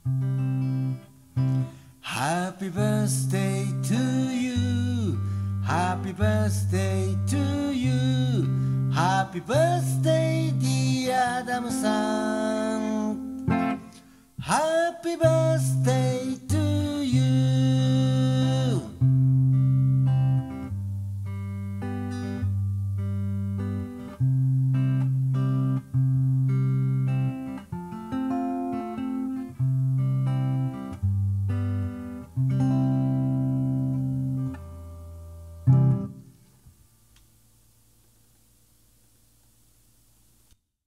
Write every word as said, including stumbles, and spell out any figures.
Happy birthday to you. Happy birthday to you. Happy birthday dear アダムさん。Happy birthday to